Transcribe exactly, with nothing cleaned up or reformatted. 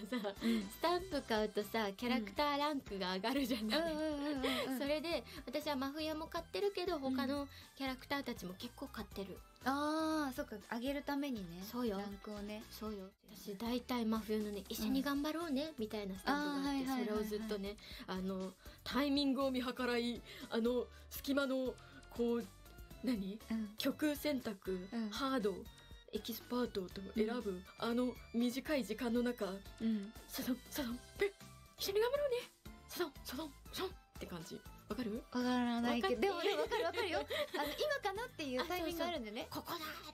さ、うん、スタンプ買うとさキャラクターランクが上がるじゃない。それで私は真冬も買ってるけど他のキャラクターたちも結構買ってる。 ああ、そっか、上げるためにね。 そうよ。 ランクをね。 そうよ。私大体真冬のね、一緒に頑張ろうね、うん、みたいなスタンプがあって、それをずっとね、あのタイミングを見計らい、あの隙間のこう何、うん、曲選択、うん、ハード、エキスパートと選ぶ、うん、あの短い時間の中、うん、サドンサドンペッ、一緒に頑張ろうね、サドンサドンサドンって感じ。わかる？ わからないけど、でもね、わかるわかるよ。あの今かなっていうタイミングがあるんでね。 ここだ